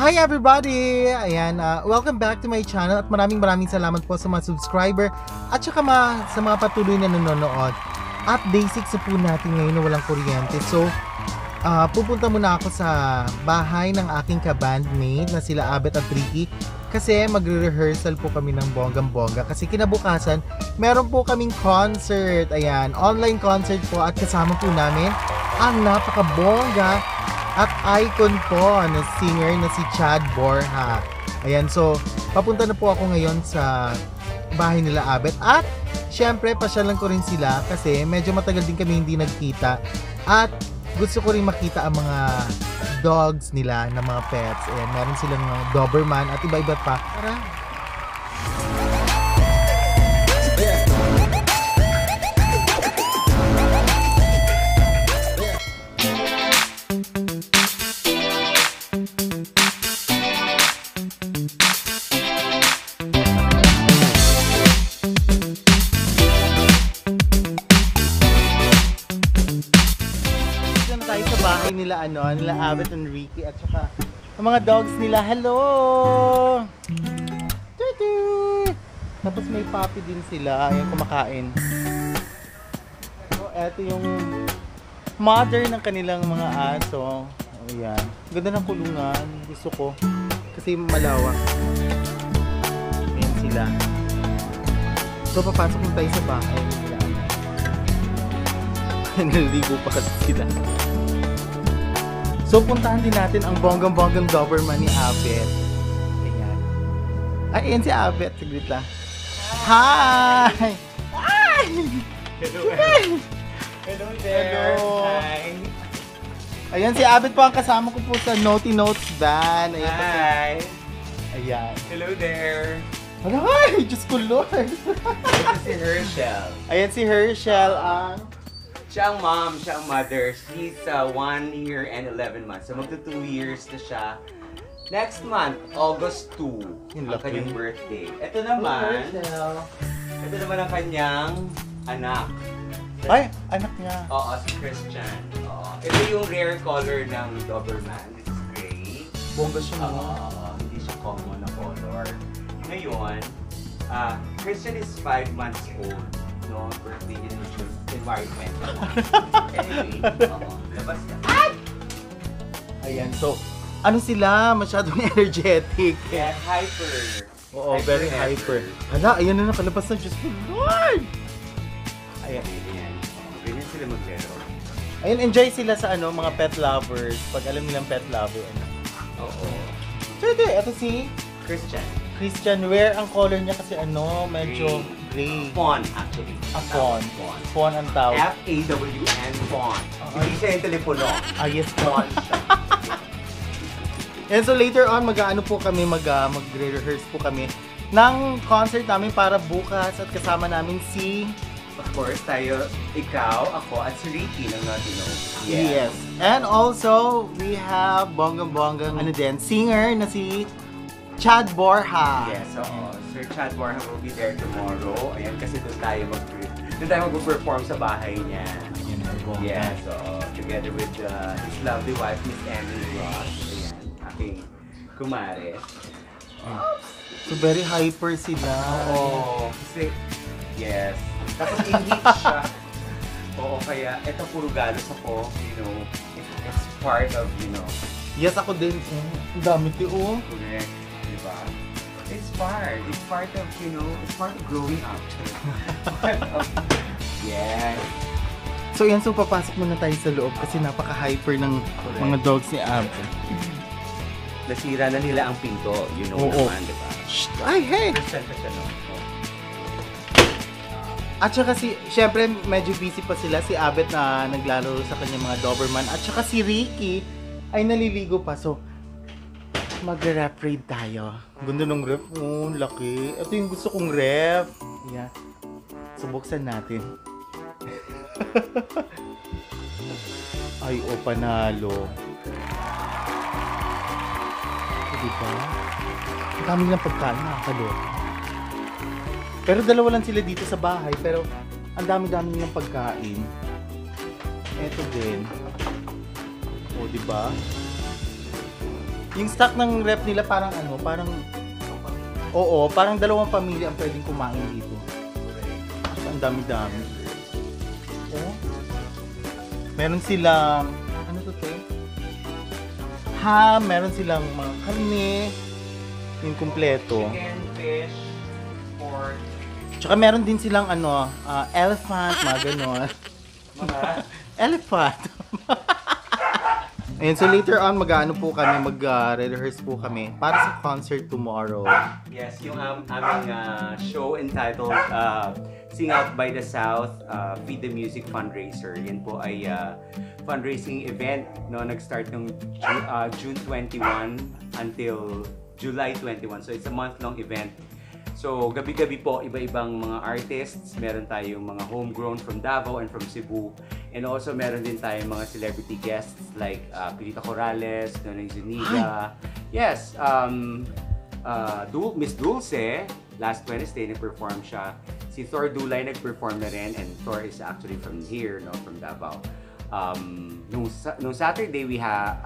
Hi everybody! Ayan, welcome back to my channel at maraming salamat po sa mga subscriber at saka sa mga patuloy na nanonood. At day 6 na po natin ngayon na walang kuryente. So, pupunta muna ako sa bahay ng aking ka-bandmate na sila Abet at Ricky kasi magre-rehearsal po kami ng bonggang-bongga kasi kinabukasan meron po kaming concert. Ayan, online concert po at kasama po namin ang napaka-bongga at icon po na singer na si Chad Borja. Ayan, so papunta na po ako ngayon sa bahay nila Abet at syempre pasyalan ko rin sila kasi medyo matagal din kami hindi nagkita at gusto ko rin makita ang mga dogs nila na mga pets. Ayan, meron silang mga Doberman at iba-iba pa. Tara! Bahay nila nila Abet and Ricky at saka ang mga dogs nila. Hello! Tutu! Tapos may puppy din sila, ayan kumakain. So, eto yung mother ng kanilang mga aso. Ayan. Ganda ng kulungan. Gusto ko. Kasi malawak. Ayan sila. So, papasok na tayo sa bahay nila. Naligo pa kasi sila. So, puntahan din natin ang bonggang-bonggang Doberman ni Abet. Ayan. Ay, ayan si Abet. Saglit lang. Hi! Hi! Hello, hello there. Hello. Hi. Ayan, si Abet po ang kasama ko po sa Naughty Notes band. Ayan. Hi. Ayan. Hello there. Ay, Diyos ko Lord. Ito si Herschel. Ayan si Herschel ang... Siya ang mom, siya ang mother. She's 1 year and 11 months. So magto 2 years na siya. Next month, August 2, Yung ang laki. kanyang birthday. Ito naman ang kanyang anak. Ay, anak niya. Oo, si Christian. Oo. Ito yung rare color ng Doberman. It's gray. Bongga siya mo. Hindi siya common na color. Ngayon, Christian is 5 months old. No, birthday in the environment. Anyway, labas na. Ayan, so, ano sila? Masyadong energetic. Yeah, hyper. Oo, very hyper. Hala, ayan na nakalabas na. Diyos ko Lord! Ayan. Ayan. Ganyan sila maglaro. Ayun, enjoy sila sa mga pet lovers. Pag alam nilang pet lover. Oo. So, ito si Christian. Christian. Wear ang color niya kasi medyo gray. Fawn, actually. Fawn. Fawn ang tawag. F-A-W-N, fawn. Hindi siya yung telepono. Yes, Fawn siya. And so later on, magre-rehearse po kami ng concert namin para bukas at kasama namin si... Of course, ikaw, ako, at si Ricky ng Naughty Notes. Yes. And also, we have bonggang-bonggang singer na si Chad Borja. Yes, oo. Sir Chad Borja will be there tomorrow. Ayan, kasi doon tayo mag-perform sa bahay niya. Yes, so together with his lovely wife, Miss Emily Ross. Ayan, aking kumare. So very hyper sila. Oo. Kasi, yes. Tapos English siya. Oo, kaya ito puro galos ako. It's part of, Yes, ako din. Ang dami tiyo. correct. Diba? It's part of, it's part of growing up. Yes. So yan, so papasok muna tayo sa loob kasi napaka-hyper ng mga dogs ni Abet. Nasira na nila ang pinto, Oo. naman, diba? Shh! Ay, hey! Christian pa siya, no? At saka syempre medyo busy pa sila si Abet na naglalaro sa kanyang mga Doberman at saka si Ricky ay naliligo pa. So, magre-ref raid tayo. Ganda ng ref. Oh, laki. Ito yung gusto kong ref. Yeah. So, buksan natin. Ay, panalo. Diba? Ang dami nilang pagkain, nakakaloka. Pero dalawa lang sila dito sa bahay, pero ang dami-dami nilang pagkain. Eto din. O, diba? Yung stock ng rep nila parang ano, parang oo, parang 2 pamilya ang pwedeng kumain dito. Ang dami-dami. Oh. Meron silang ano to? Ham, meron silang mga karne, yung kumpleto. Chicken, fish, pork. Tsaka meron din silang ano, elephant, mga ganon. Mga Elephant. Ayun, so later on, mag-ano po kami, mag-rehearse po kami para sa concert tomorrow. yes, yung aming show entitled Sing Out by the South, Feed the Music Fundraiser. Yan po ay fundraising event, no, nag-start ng June 21 until July 21. So it's a month-long event. So gabi-gabi po, iba-ibang mga artists. Meron tayong mga homegrown from Davao and from Cebu. And also meron din tayong mga celebrity guests like Pilita Corrales, Nonoy Zuniga. Yes, Miss Dulce, last Wednesday nag-perform siya. Si Thor Dulay nag-perform na rin, and Thor is actually from here, no, from Davao. Nung Saturday we had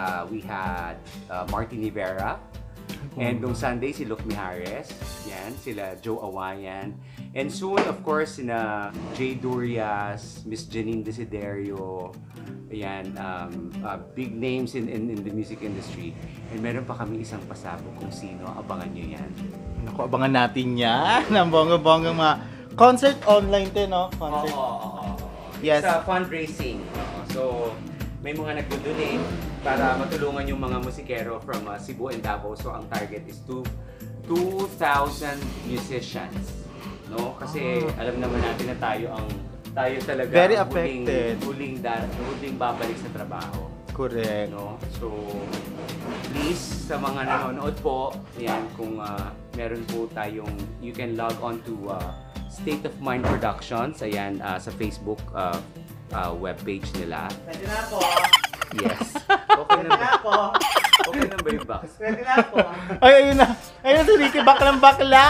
Martin Rivera. And nung Sunday, si Luc Mijares, yan, sila Joe Awayan. And soon, of course, sina Jay Durias, Miss Janine Desiderio, ayan, big names in the music industry. And meron pa kami isang pasabog kung sino, abangan nyo yan. Naku, abangan natin yan. Ang bongga-bongga mga concert online din, no? Concert. Oo. Yes. Sa fundraising. So, may mga nag-donate para matulungan yung mga musikero from Cebu and Davao. So ang target is 2,000 musicians, no? Kasi alam naman natin na tayo talaga Very ang affected. huling babalik sa trabaho. Correct. No? So please sa mga nanonood po, yan, kung meron po tayong, you can log on to State of Mind Productions, ayan, sa Facebook webpage nila. Pwede na po. Yes. Okay na ba? po. Okay na ba yung box? Pwede na po. Ay, ayun na. Ayun si Ricky, baklang-bakla!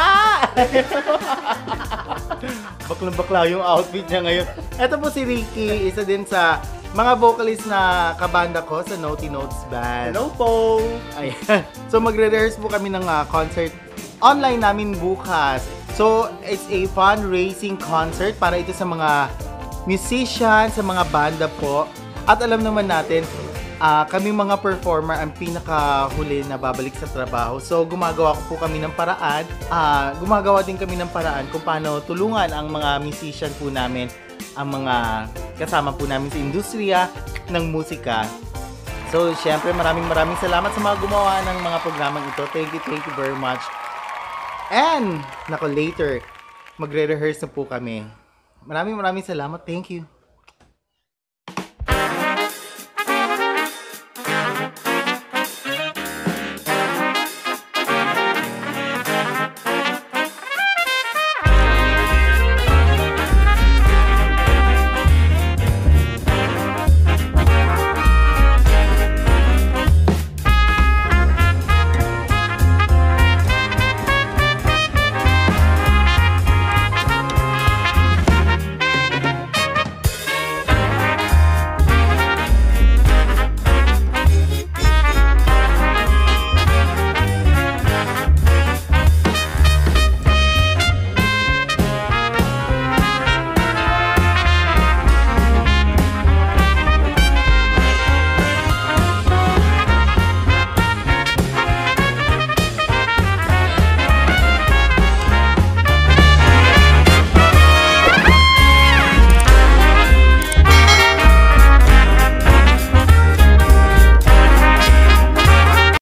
Baklang-bakla yung outfit niya ngayon. Ito po si Ricky, isa din sa mga vocalist na kabanda ko sa Naughty Notes Band. Hello po. Ayan. So magre-rehearse po kami ng concert online namin bukas. So it's a fundraising concert para ito sa mga musicians, sa mga banda po. At alam naman natin, kami mga performer ang pinakahuli na babalik sa trabaho. So gumagawa ko po kami ng paraan. Gumagawa din kami ng paraan kung paano tulungan ang mga musician po namin, ang mga kasama po namin sa industriya ng musika. So syempre maraming salamat sa mga gumawa ng mga programang ito. Thank you very much. And later, magre-rehearse na po kami. Maraming salamat. Thank you.